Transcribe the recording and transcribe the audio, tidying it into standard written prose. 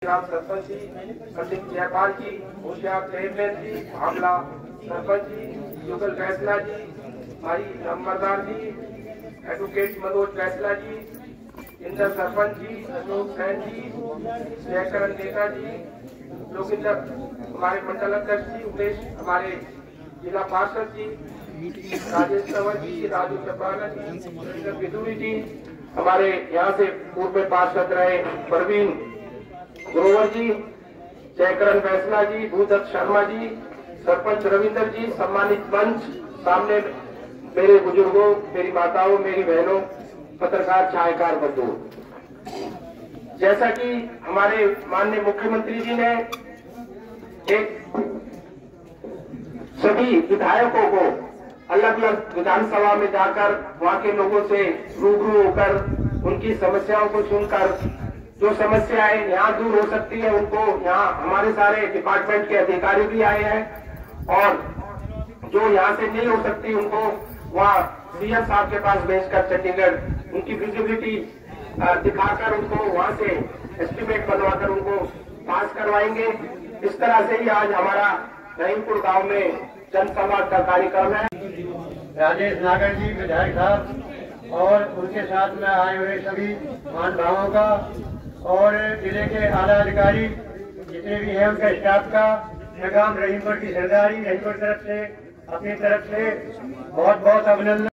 राम सरपंच जी, प्रदीप जयपाल जी, होशियार चेयरमैन जी, भावला सरपंच जी, युगल फैसला जी, भाई नंबरदार जी, एडवोकेट मनोज फैसला जी, इंदर सरपंच जी, अशोक सैन जी, जयकरण नेता जी, लोकिंदर हमारे मंडल अध्यक्ष जी, उमेश हमारे जिला पार्षद जी, राजेश कंवर जी, राजू चपराना जी, बिदुरी जी, हमारे यहाँ से पूर्व में पार्षद रहे परवीन ग्रोवर जी, जयकरण फैसला जी, भूदत्त शर्मा जी, सरपंच रविंदर जी, सम्मानित मंच, सामने मेरे बुजुर्गों, मेरी माताओं, मेरी बहनों, पत्रकार छायाकार बंधु, जैसा कि हमारे माननीय मुख्यमंत्री जी ने एक सभी विधायकों को अलग अलग विधानसभा में जाकर वहां के लोगों से रूबरू होकर उनकी समस्याओं को सुनकर जो समस्याएं यहाँ दूर हो सकती है उनको यहाँ हमारे सारे डिपार्टमेंट के अधिकारी भी आए हैं और जो यहाँ से नहीं हो सकती उनको वहाँ सीएम साहब के पास भेजकर चंडीगढ़ उनकी विजिबिलिटी दिखाकर उनको वहाँ से एस्टिमेट बनवाकर उनको पास करवाएंगे। इस तरह से ही आज हमारा रहीमपुर गांव में जनसंवाद का कार्यक्रम है। राजेश नागर जी विधायक साहब और उनके साथ में आए हुए सभी महानुभावों का और जिले के आला अधिकारी जितने भी हैं उनका स्टाफ का पैगाम रहीमपुर की सरदारी रहीमपुर तरफ से अपनी तरफ से बहुत बहुत अभिनंदन।